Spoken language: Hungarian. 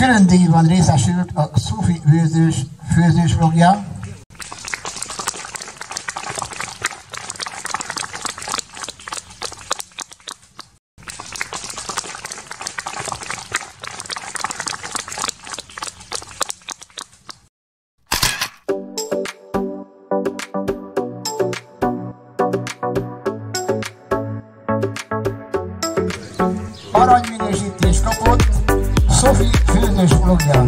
Külön díjban részesült a Szufi főzős vlogja. Aranyminősítést kapott Szofi főzős vlogja.